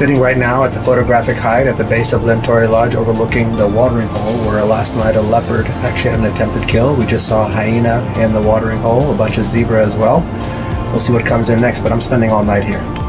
sitting right now at the photographic height at the base of Lentori Lodge overlooking the watering hole where last night a leopard actually had an attempted kill. We just saw a hyena in the watering hole, a bunch of zebra as well. We'll see what comes in next, but I'm spending all night here.